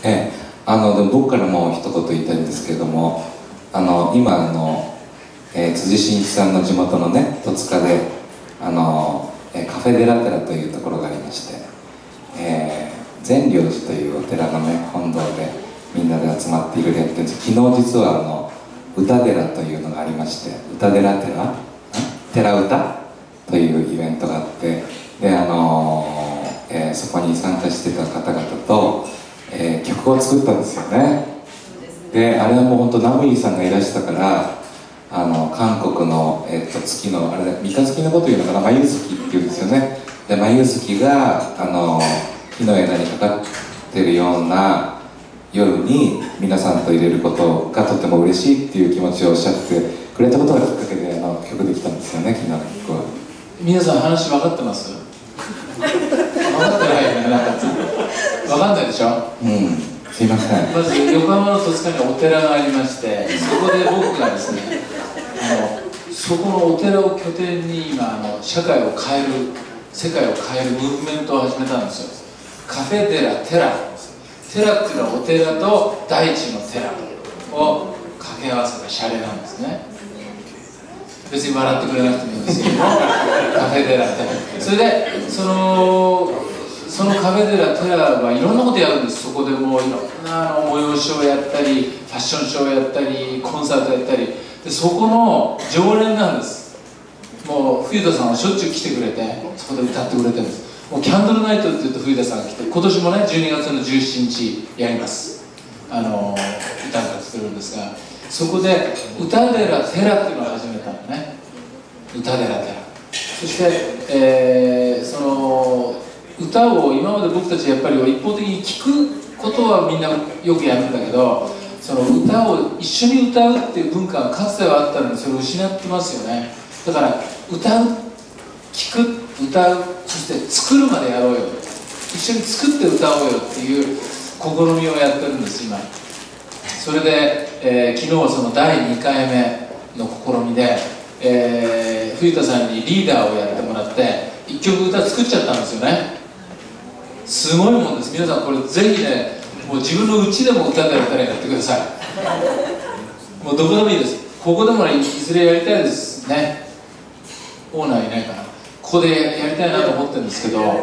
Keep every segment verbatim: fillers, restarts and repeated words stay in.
ええ、あのでも僕からも一言言いたいんですけれども、あの今あの、えー、辻真一さんの地元のね戸塚であの、えー、カフェデラテラというところがありまして、えー、善良寺というお寺のね本堂でみんなで集まっていろいろやってるんです。昨日実はあの歌寺というのがありまして、歌寺寺寺歌というイベントがあって、であのーえー、そこに参加してた方々と、えー、曲を作ったんですよね。であれはもう本当ナムイさんがいらしたから、あの韓国の、えー、と月のあれ三日月のこと言うのかな、眉月っていうんですよね。で眉月があの木の枝にかかってるような夜に皆さんと入れることがとても嬉しいっていう気持ちをおっしゃってくれたことがきっかけであの曲できたんですよね、昨日の曲は。 皆さん話分かってます？分かってないよね、なんか分かんないでしょ。 うん、すいません。 まず横浜の戸塚にお寺がありまして、そこで僕がですね、あのそこのお寺を拠点に今あの社会を変える、世界を変えるムーブメントを始めたんですよ。カフェデラテラ、テラっていうのはお寺と大地の寺を掛け合わせたシャレなんですね。別に笑ってくれなくてもいいんですけども、カフェデラテラ、それでそのそのカフェデラテラはいろんなことやるんです。そこでもういろんなあの催しをやったり、ファッションショーをやったり、コンサートやったりで、そこの常連なんです。もう冬田さんはしょっちゅう来てくれて、そこで歌ってくれてるんです。もうキャンドルナイトって言うと冬田さんが来て、今年もねじゅうにがつのじゅうしちにちやります。あの歌が作るんですが、そこで歌寺テラっていうのを始めたのね。歌寺テラ、そして、えー、その歌を今まで僕たちやっぱり一方的に聴くことはみんなよくやるんだけど、その歌を一緒に歌うっていう文化がかつてはあったのにそれを失ってますよね。だから歌う、聴く、歌う、そして作るまでやろうよ、一緒に作って歌おうよっていう試みをやってるんです今。それで、えー、昨日はそのだいにかいめの試みで、えー、冬田さんにリーダーをやってもらっていっきょく歌作っちゃったんですよね。すごいもんです。皆さんこれぜひね、もう自分の家でも歌ったり歌ったりやってください。もうどこでもいいです。ここでもね、いずれやりたいですね。オーナーいないかな、ここでやりたいなと思ってるんですけどね。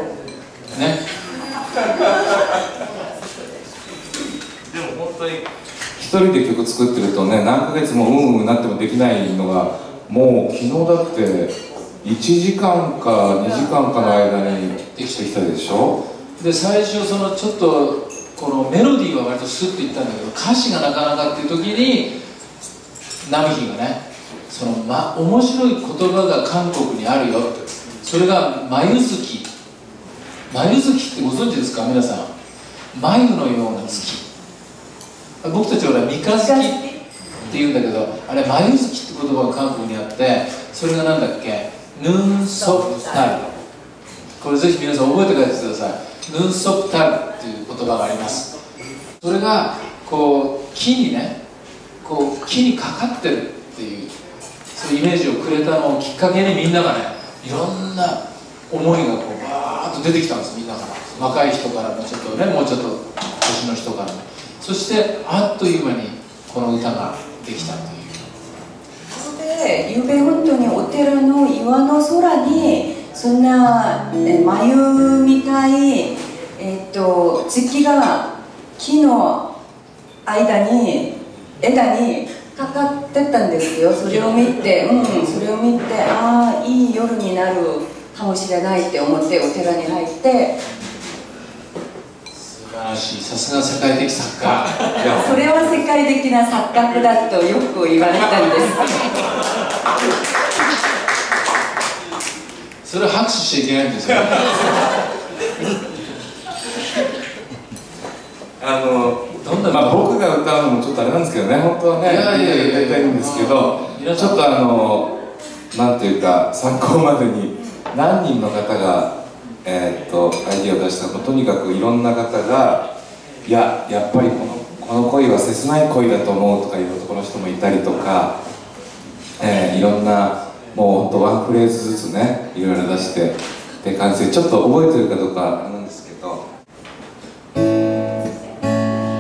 でも本当に一人で曲作ってるとね、何ヶ月もうんうんなってもできないのが、もう昨日だっていちじかんかにじかんかの間にできてきたでしょ。 で最初そのちょっとこのメロディーは割とスッといったんだけど、歌詞がなかなかっていう時にナムヒがね、その、ま、面白い言葉が韓国にあるよって、それが眉月。眉月ってご存知ですか皆さん。眉のような月、僕たちは三日月って言うんだけど、あれ眉月って言葉が韓国にあって、それがなんだっけ、ヌンソプタル、これぜひ皆さん覚えて帰ってください。ヌンソプタルっていう言葉があります。それがこう木にね、こう木にかかってるっていう、そういうイメージをくれたのをきっかけに、みんながね、いろんな思いがこうバーッと出てきたんです。みんなから、若い人からもちょっとね、もうちょっと年の人からも。そしてあっという間にこの歌ができたという。 そこでゆうべ本当にお寺の岩の空にそんな眉みたい、えっと月が木の間に枝にかかってたんですよ。それを見て、うん、それを見て、ああいい夜になるかもしれないって思ってお寺に入って。 素晴らしい、さすが世界的作家。 それは世界的な錯覚だとよく言われたんです。 それは拍手しちゃいけないんですよ。 あのどんな、まあ、僕が歌うのもちょっとあれなんですけどね、本当はね、 いやいやいややりたいんですけど、ちょっとあのなんていうか参考までに何人の方がえー、っとアイディアを出したの、とにかくいろんな方が、いややっぱりこのこの恋は切ない恋だと思うとかいう男の人もいたりとか、えー、いろんなもうほんとワンフレーズずつね、いろいろ出してって感じで、ちょっと覚えてるかどうかあれなんですけど。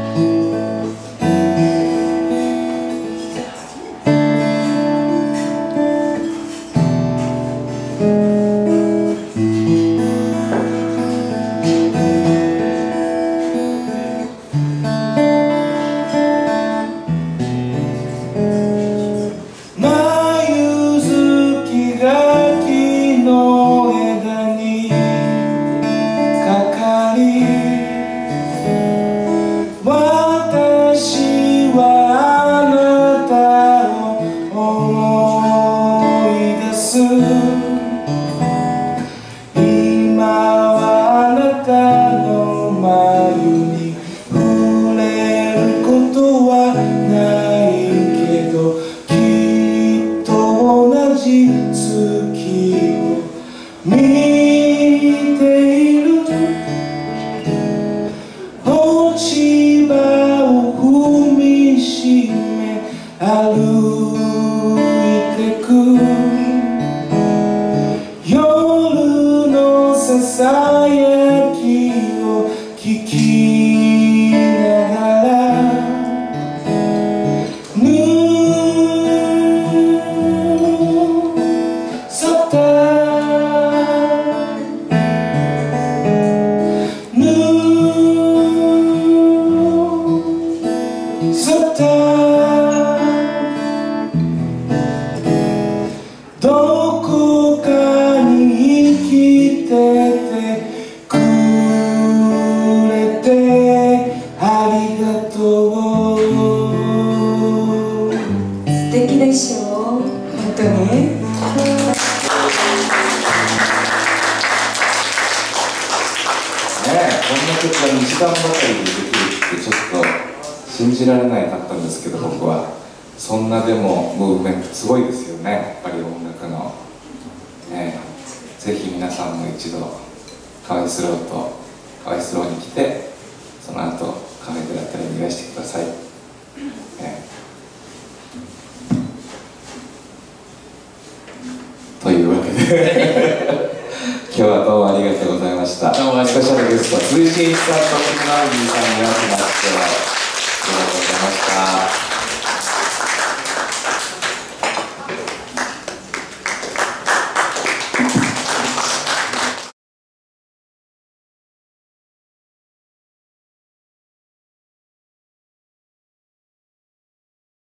に触れることはないけど、きっと同じ月を見ている。落ち葉を踏みしめ歩いてく。夜のささやきを聞きながら、ぬそったぬそったどこかに生きててくれてありがとう。 素敵でしょう、本当に。 ねえ、こんな曲がにじかんばかりでできるってちょっと信じられないかったんですけど、僕はそんなでもムーブメントすごいですよね、やっぱり音楽の、ね、ぜひ皆さんも一度カワイスローとカワイスローに来て、その後カフェであったりにいらしてください、ね、というわけで今日はどうもありがとうございました。スペシャルゲスト辻真一さんと木村あゆみさんにいらっしゃいましてありがとうございました。